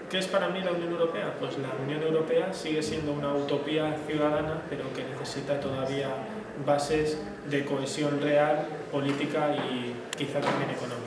¿Qué es para mí la Unión Europea? Pues la Unión Europea sigue siendo una utopía ciudadana, pero que necesita todavía bases de cohesión real, política y quizá también económica.